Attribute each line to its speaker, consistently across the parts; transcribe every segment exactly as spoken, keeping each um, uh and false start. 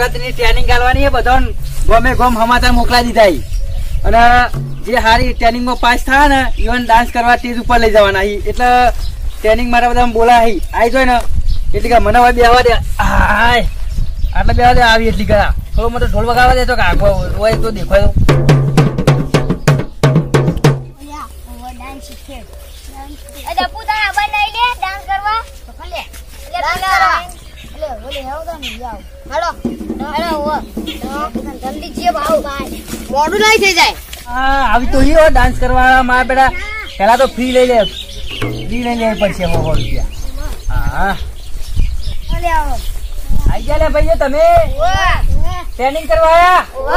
Speaker 1: નવરાત્રીની training આલવાની છે બધો ગમે ગમ સમાચાર મોકલા દીધા અને જે હારી ટ્રેનિંગમાં પાસ થાય ને ઈવન ડાન્સ કરવા સ્ટેજ ઉપર લઈ જવાના એટલે ટ્રેનિંગ માટે બધા બોલા આવી જાય ને એટલે કે મને હવે બેહવા દે હાય આટલે બેહવા દે આવી એટલી કરા થોડો મોટો ઢોલ વગાડવા દે તો કે આખો હોય તો દેખાય આવી તો હીરો ડાન્સ કરવા મારા બેટા પેલા તો ફ્રી લઈ લે ફ્રી લઈ લેવી પડશે સો સો રૂપિયા હા આઈ ગયા લે ભાઈ તમે ટ્રેનિંગ કરવા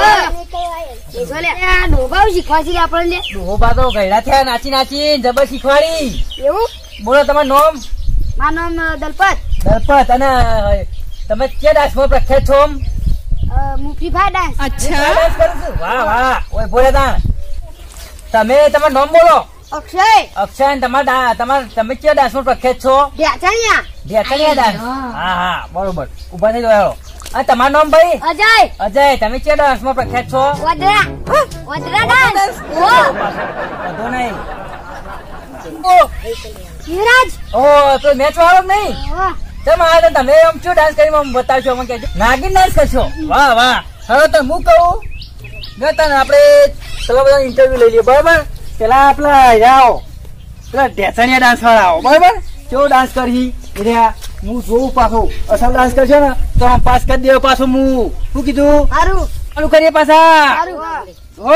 Speaker 1: આયા ડોબા શીખવાડી આપણને ડોબા તો ગયડા થયા નાચી નાચી જબર શીખવાડી એવું બોલો તમારું નામ મારું નામ દલપત દલપત અને તમે કે ડાન્સમાં પ્રખ્યાત છો મુફીફા ડાન્સ અચ્છા ડાન્સ કરું છું વાહ વાહ ઓય બોલે તા તમે તમારું નામ બોલો અક્ષય અક્ષય તમારા તમાર તમે કે ડાન્સમાં પ્રખ્યાત છો ઢેચણિયા ઢેચણિયા ડાન્સ હા હા બરોબર ઉભા થઈ ગયો અને તમારું નામ ભાઈ અજય અજય તમે કે ડાન્સમાં પ્રખ્યાત છો વડરા વડરા ડાન્સ ઓ વધો નહીં ઓ યુવરાજ ઓ તો મેચ વાળો નહીં તમે આ તમે આમ શું ડાન્સ કરી બતાવશો મને કહેજો નાગિન ડાન્સ કરશો વાહ વાહ હવે તો હું કહું તને આપણે ચલો બધા ઇન્ટરવ્યુ લઈ લઈએ બરાબર પેલા આપલા આવો પેલા ઢેસણિયા ડાન્સ વાળા આવો બરાબર કેવો ડાન્સ કરી રહ્યા હું જોઉં પાછો અસલ ડાન્સ કરશો ને તો આમ પાસ કરી દેવો પાછો હું શું કીધું સારું સારું કરીએ પાછા હો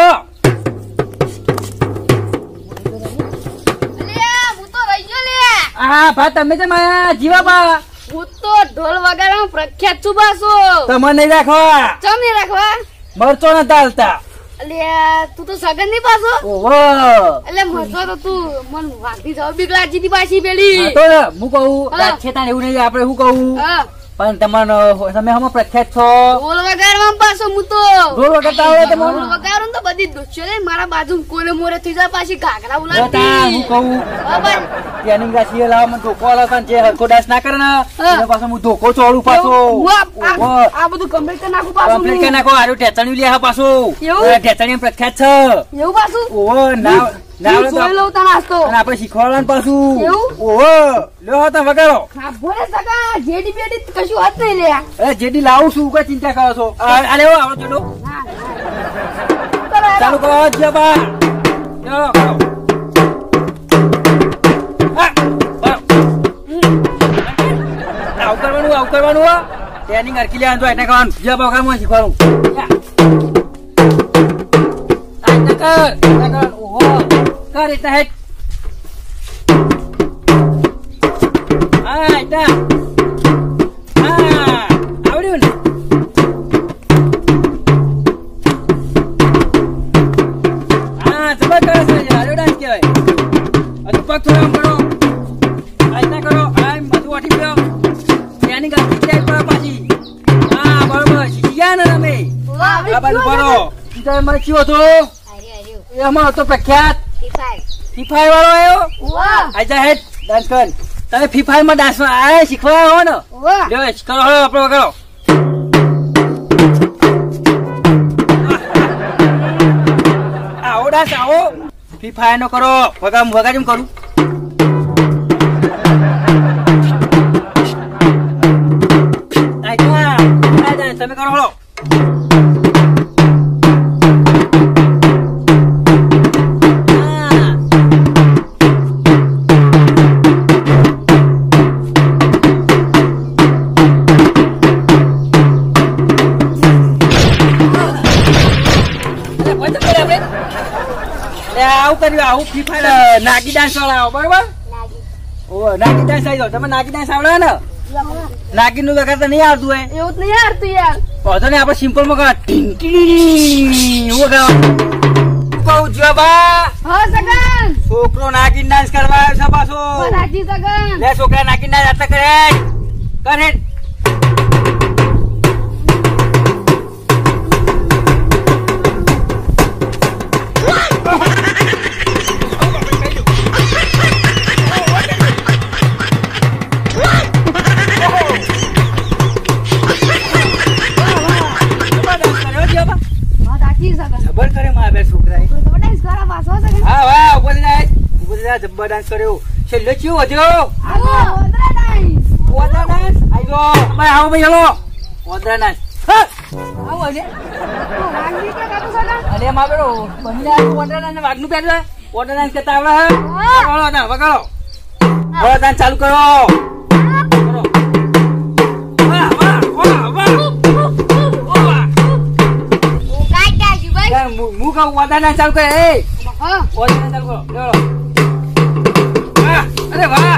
Speaker 1: હા ભા તમે છે માયા જીવા બા હું તો ઢોલ વગાડવામાં પ્રખ્યાત છું બાસો તમને નહીં રાખવા ચમ નહીં રાખવા મરચો ન દાલતા અલ્યા તું તો સગન નહીં પાછો ઓહો એટલે મરચો તો તું મન વાગી જાવ બીક લાગી દી પાછી પેલી તો હું કહું રાજ્યતા એવું નહીં આપણે શું કહું પણ તમારો તમે હમ પ્રખ્યાત છો ઢોલ વગાડવામાં પાછો હું તો ઢોલ વગાડતા આવડે તમે ઢોલ વગાડું તો બધી દુચ્યો ને મારા બાજુ કોલે મોરે થઈ જાય પાછી ઘાઘરા ઉલાડતી હું કહું બરાબર ટ્રેનિંગ રાશી લાવ મને ધોકો આલો જે હરકો ડાન્સ ના કરે ને એને પાછો હું ધોકો ચોડું પાછો આ બધું કમ્પ્લીટ કરી નાખું પાછું કમ્પ્લીટ કરી નાખો આરું ટેચણ્યું લે પાછો ટેચણ્યું પ્રખ્યાત છે એવું પાછું ઓહો ના આપડે શીખવાડવાનું પાછું ઓહો લો તમે વગાડો જેડી બેડી કશું હાથ નહીં લે જેડી લાવું છું કઈ ચિંતા કરો છો આ લેવો આવડો જોડો ચાલુ કરો જબા ચાલો કરો આવું કરવાનું આવું કરવાનું ટ્રેનિંગ હરકી લેવાનું તો એને કરવાનું જબા વગર હું શીખવાડું ઓહો કર એટલા હેઠ હા એટલા હા આવડ્યું ને હા જબર કરે છે હારો ડાન્સ કહેવાય હજુ પગ થોડા આમ કરો આ રીતના કરો આમ બધું વાટી ગયો ત્યાંની ગલતી ક્યાંય પડે પાછી હા બરોબર શીખી ગયા ને તમે આ બાજુ ભરો મને કયો હતો એમાં હતો પ્રખ્યાત ફીફાઈ વાળો આવ્યો આજા હેડ ડાન્સ કર તમે ફીફાઈ માં ડાન્સ આ શીખવા હો ને લ્યો કરો હળો આપણો કરો આવો ડાન્સ આવો ફીફાઈ નો કરો વગામ વગાડી કરું તમે કરો હળો આવું કર્યું આવું ફીફા નાગી ડાન્સ વાળા આવો બરોબર ઓ નાગી ડાન્સ આવી જાવ તમે નાગી ડાન્સ આવડે ને નાગી નું વગાડતા નહીં આવડતું હોય એવું જ નહીં આવડતું યાર વાંધો નહીં આપણે સિમ્પલ માં ગાવા ટીંકી હું ગાવા કહું જો બા હા સગન છોકરો નાગી ડાન્સ કરવા આવ્યો છે પાછો નાગી સગન લે છોકરા નાગી ડાન્સ આટલા કરે કરે ના જબ્બર ડાન્સ કર્યો છેલ્લે ચિયો વધ્યો ઓદરા ડાન્સ આઈ ગયો ભાઈ આવો ભાઈ હેલો ઓદરા ડાન્સ આવો અરે અરે માં બેરો બની આ ઓદરા ડાન્સ વાગનું પેર ઓદરા ડાન્સ કરતા આવડે વગાડો ના વગાડો ઓદરા ડાન્સ ચાલુ કરો કરો વાહ વાહ વાહ વાહ ઓ કાઈ કાઈ ભાઈ મુ કા ઓદરા ડાન્સ ચાલુ કરે એ હા ઓદરા ડાન્સ ચાલુ કરો લો વાહ અરે વાહ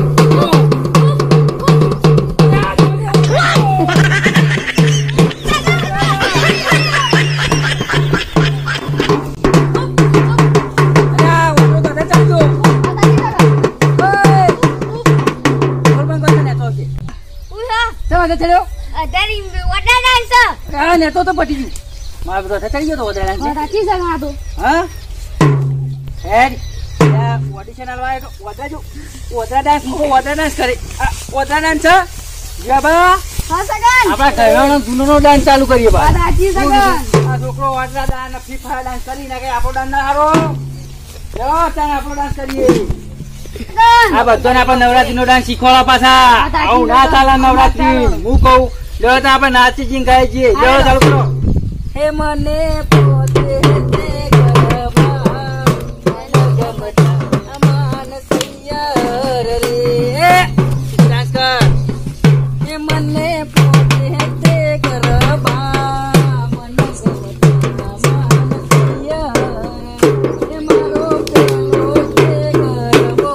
Speaker 1: ચડ્યો અધારી ઓડા ડાન્સ હા ને તો તો પટી ગયું માર બધો ચડી ગયો તો ઓડા ડાન્સ સાચી સગા તો હા હેડ યા ઓડિશન આલવા તો ઓડા જો ઓડા ડાન્સ મો ઓડા ડાન્સ કરે ઓડા ડાન્સ યા બા હા સગા આપડા ઘરનો જૂનો ડાન્સ ચાલુ કરીએ બા સાચી સગા આ છોકરો ઓડા ડાન્સ ફીફા ડાન્સ કરી નાખે આપણો ડાન્સ ના હારો લો તાન આપણો ડાન્સ કરીએ આ બધાને આપણે નવરાત્રી નો ડાન્સ શીખવાડવા પાછા આવું ના ચાલે નવરાત્રી હું કહું જો તો આપણે નાચી જીન ગાઈ જઈએ જો ચાલુ કરો હે મને પોતે તે ગરબા ગમતા અમાન સૈયર રે ડાન્સ કર હે મને પોતે તે ગરબા મન ગમતા અમાન સૈયર હે મારો પેલો તે ગરબો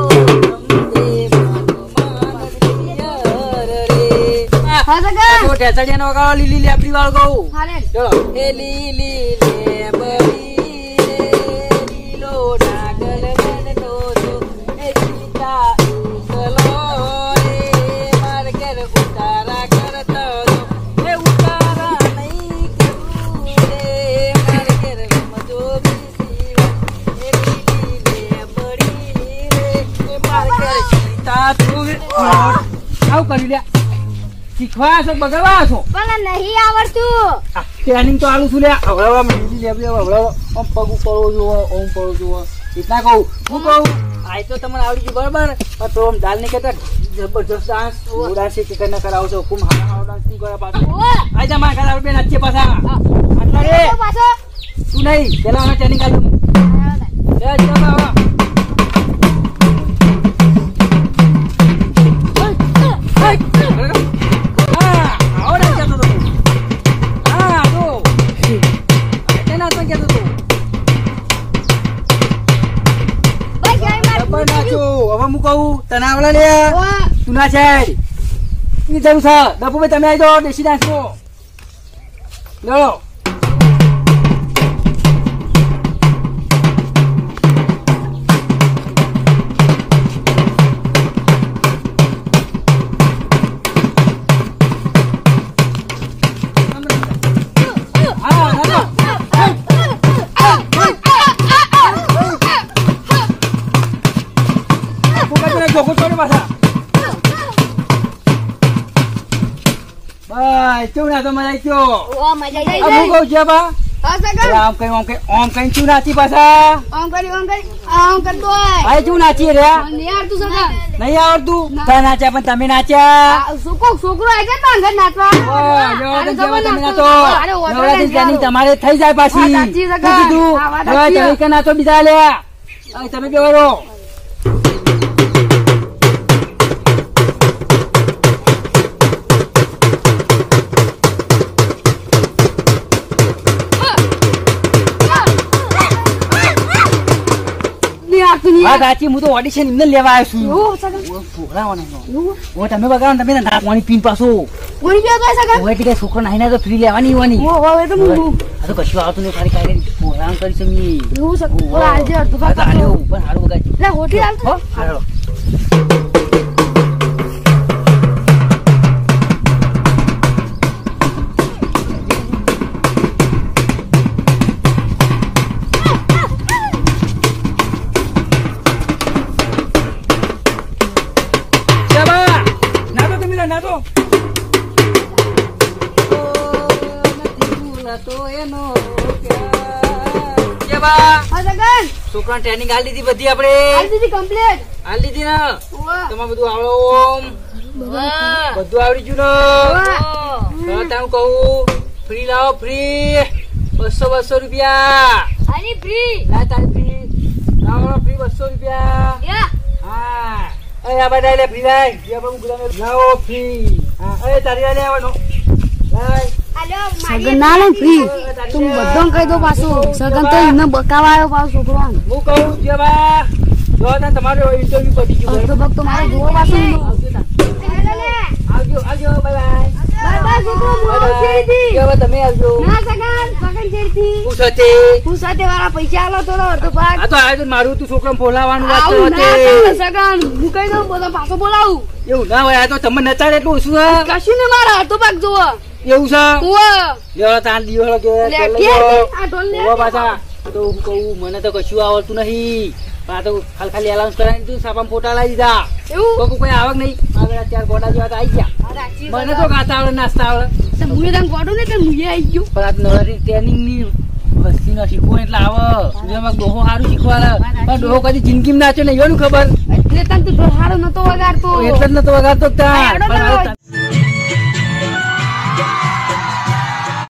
Speaker 1: ઢેસડિયા નો વગાડો લીલી લેબડી વાળો કહું ચલો એ લીલી લેબડી રે લીલો ડાગલ ગણતો તો એ સીતા ઉકલો રે માર ઘર ઉતારા કરતો એ ઉતારા નહીં કરું રે માર ઘર મજો બીસી એ લીલી લેબડી રે એ માર ઘર સીતા તું આવ કરી લે શીખવા છો બગડવા છો પણ નહીં આવડતું ટ્રેનિંગ તો આલું છું લે હવળાવા મીલી લેબલે હવળાવા ઓમ પગ ઉપર જો ઓમ પર જો ઇતના કહું હું કહું આઈ તો તમને આવડી ગયું બરાબર તો ઓમ દાલ ને કેતા જબરજસ્ત ડાન્સ ડાન્સ કે કને કરાવ છો કુમ હાડા ડાન્સ તું કરે પાછો આઈ જા માં ઘર આવડે નાચે પાછા આટલા રે પાછો તું નહીં પેલા અમે ટ્રેનિંગ આલું લે ચલો બાબા તને આવડે લે તું ના છે ની જવું છે દપુ ભાઈ તમે આવી જાઓ દેશી ડાન્સ નો લો ચું ના તો મજા ગયો ઓ મજા આવી જાય હું કહું છે બા હા સગા આમ કઈ આમ કઈ આમ કઈ ચું નાચી પાછા આમ કરી આમ કરી આમ કરતો ભાઈ ચું નાચી રે નહીં આવડતું સગા નહીં આવડતું તા નાચ્યા પણ તમે નાચ્યા છોકરો છોકરો આવી જાય તો નાચવા ઓ જો તમે નાચો નવરાત્રી જાની તમારે થઈ જાય પાછી સાચી સગા કીધું હવે તમે કે નાચો બીજા લે તમે બેવરો સાચી હું તો ઓડિશન એમને લેવા આવ્યો છું તમે બગાડો તમે પાણી પીન પાછો છોકરો નાઈ તો ફ્રી લેવાની હોવાની તો કશું આવતું નહીં ખાલી કાંઈ પ્રોગ્રામ કરીશું પણ સારું બગાડ તો એનો છોકરા ટ્રેનિંગ આલી દીધી બધી આપણે
Speaker 2: આલી દીધી કમ્પ્લીટ
Speaker 1: આલી દીધી ને તમારે બધું આવડો ઓમ બધું આવડી ગયું ને તારું કહું ફ્રી લાવો ફ્રી બસો બસો રૂપિયા
Speaker 2: આની ફ્રી
Speaker 1: ના તારી ફ્રી લાવો ફ્રી બસો રૂપિયા હા એ આ બધા લે ફ્રી લાય જે આપણે ગુલામે લાવો ફ્રી હા એ તારી લે આવવાનો લાય
Speaker 2: સગન ના લે ફ્રી તું બધો કહી દો પાછું સગન તો એને બકાવા આવ્યો પાછો છોકરો
Speaker 1: હું કહું જે બા જો તને તમારો ઇન્ટરવ્યુ પતી ગયું
Speaker 2: તો ભક્તો મારે જોવો પાછું
Speaker 1: આવજો આવજો બાય બાય
Speaker 2: બાય બાય છોકરો મોર છેડી
Speaker 1: કે હવે તમે આવજો
Speaker 2: ના સગન સગન છેડી
Speaker 1: પૂછતે
Speaker 2: પૂછતે વાળા પૈસા આલો થોડો અડધો ભાગ
Speaker 1: આ તો આ મારું તું છોકરાને બોલાવવાનું વાત
Speaker 2: આવું
Speaker 1: કરતે
Speaker 2: ના સગન હું કહી દઉં બધો પાછો બોલાવું
Speaker 1: એવું ના હોય આ તો તમને નચાડે એટલું ઓછું છે
Speaker 2: કશું ને મારા અડધો ભાગ જોવો
Speaker 1: એવું છે
Speaker 2: ઓવા
Speaker 1: લેવા તાન દીવો કે
Speaker 2: લે કે આ ઢોલ લે
Speaker 1: ઓવા પાછા તો હું કહું મને તો કશું આવડતું નહીં આ તો ખાલી ખાલી એલાઉન્સ કરાવીને તું સાપામાં ફોટા લાવી દીધા
Speaker 2: એવું
Speaker 1: તો કોઈ આવક નહીં આગળ ચાર ગોડા જેવા તો આવી ગયા મને તો ગાતા આવડે નાસ્તા આવડે
Speaker 2: મુએ તને ગોડો ને તે મુએ આવી ગયો
Speaker 1: પણ આ નવરાત્રી ટ્રેનિંગ ની વસ્તી નો શીખવો એટલે આવે એમાં ડોહો સારું શીખવાડે પણ ડોહો કદી જિંદગીમાં નાચ્યો નહીં એનું ખબર
Speaker 2: એટલે તને તું હારો નતો વગાડતો
Speaker 1: એટલે જ નતો વગાડતો ત્યાં